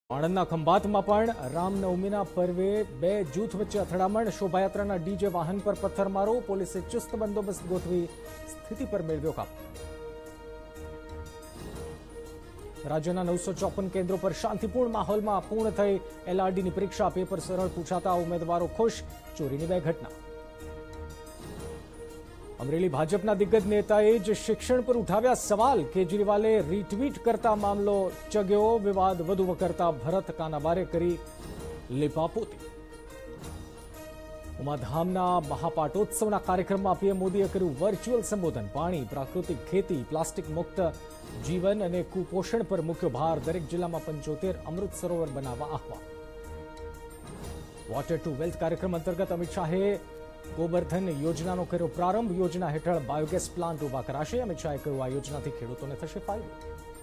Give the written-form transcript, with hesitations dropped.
આણંદના ખંભાતમાં પણ રામનવમીના પર્વે બે જૂથ વચ્ચે અથડામણ, શોભાયાત્રાના ડીજે વાહન પર પથ્થરમારો, પોલીસે ચુસ્ત બંદોબસ્ત ગોઠવી સ્થિતિ પર મેળવ્યો કાબુ। રાજ્યના 954 કેન્દ્રો પર શાંતિપૂર્ણ માહોલમાં પૂર્ણ થઈ એલઆરડીની પરીક્ષા, પેપર સરળ પૂછાતા ઉમેદવારો ખુશ, ચોરીની બે ઘટના। અમરેલી ભાજપના દિગ્ગજ નેતાએ જ શિક્ષણ પર ઉઠાવ્યા સવાલ, કેજરીવાલે રીટ્વીટ કરતા મામલો ચગ્યો, વિવાદ વધુ વકરતા ભરત કાનાબારે કરી લીપાપોતી। ઉમાધામના મહાપાટોત્સવના કાર્યક્રમમાં પીએમ મોદીએ કર્યું વર્ચ્યુઅલ સંબોધન, પાણી, પ્રાકૃતિક ખેતી, પ્લાસ્ટિક મુક્ત જીવન અને કુપોષણ પર મૂક્યો ભાર, દરેક જિલ્લામાં 75 અમૃત સરોવર બનાવવા આહવાન। વોટર ટુ વેલ્થ કાર્યક્રમ અંતર્ગત અમિત શાહે ગોબરધન યોજનાનો કર્યો પ્રારંભ, યોજના હેઠળ બાયોગેસ પ્લાન્ટ ઉભા કરાશે। અમિત શાહે કહ્યું આ યોજનાથી ખેડૂતોને થશે ફાયદો।